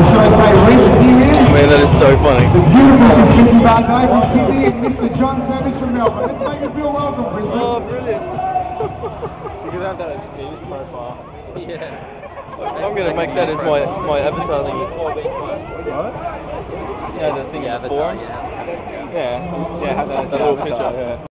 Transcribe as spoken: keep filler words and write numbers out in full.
should I say recently here? Man, that is so funny. The beautiful Kitty Bad Day from Sydney and Mister John Savage from Melbourne. Let's make it feel welcome, Brisbane. Oh, brilliant. You can have that as a news profile. Yeah. I'm going to make that as my, my advertising. What? Yeah, the thing yeah, before. Yeah, yeah, have that as a little picture. Yeah.